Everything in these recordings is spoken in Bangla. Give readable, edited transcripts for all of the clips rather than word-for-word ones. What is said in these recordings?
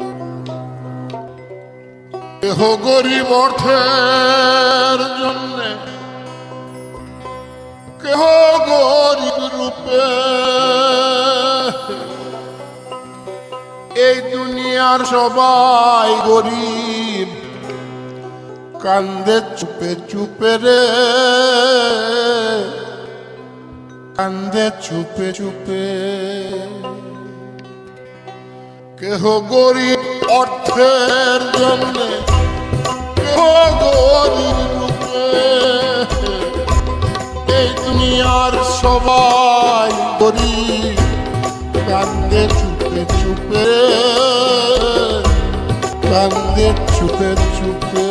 কেহ গরিব অর্থের জন্যে, কেহ গরিব রূপে, এই দুনিয়ার সবাই গরিব, কান্দে চুপে চুপে রে, কান্দে চুপে চুপে। কেহ গরিব অর্থের জন্যে, কেহ গরিব রূপে, এই দুনিয়ার সবাই গরিব, কান্দে চুপে চুপে, কান্দে চুপে চুপে।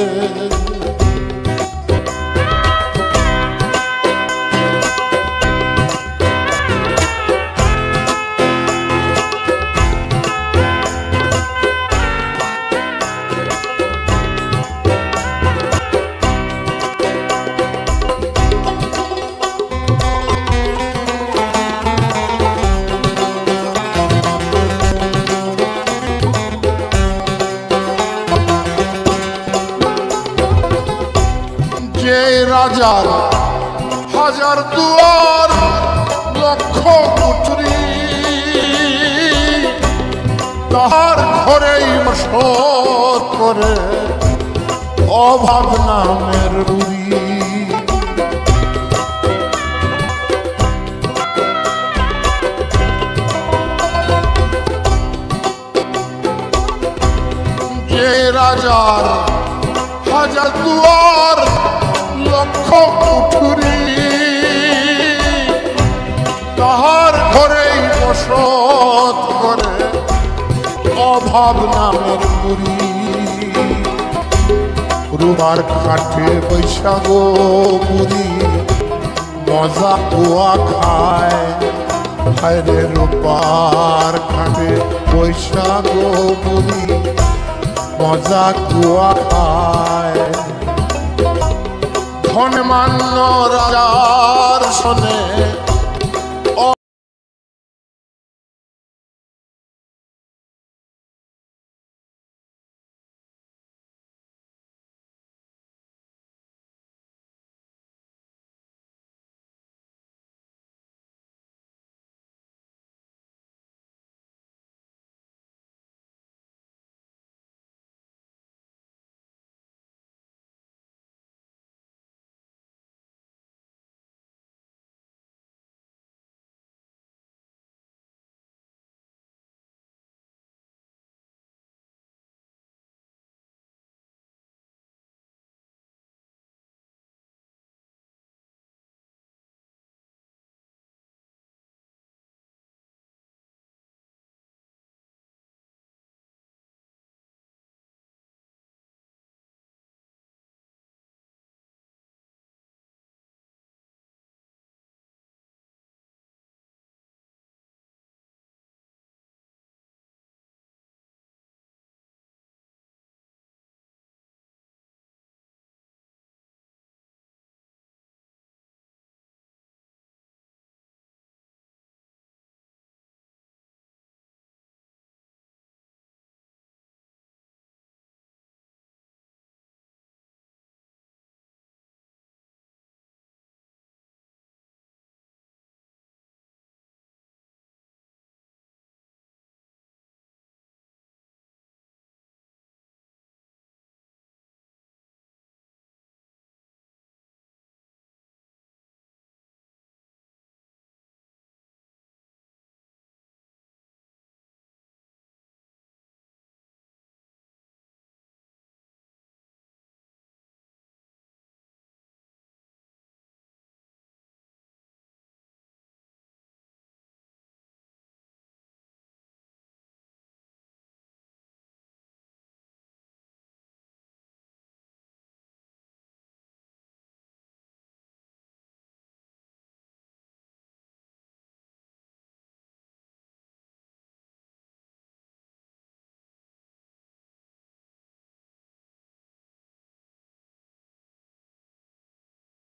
যে রাজার হাজার দুয়ার, লক্ষ কুঠরি, তাহার ঘরেই বসত করে অভাব নামের বুড়ি। যে রাজার হাজার দুয়ার, লক্ষ কুঠুরি, তাহার ঘরেই বসত করে অভাব নামের বুড়ি। রুবার কাঠে বৈশাখ বুড়ি, মজা কুয়া খায়, হায়রে রূপার কাঠে বৈশাখ বুড়ি, মজা কুয়া খায়। ধনমান্য রাজার শোনে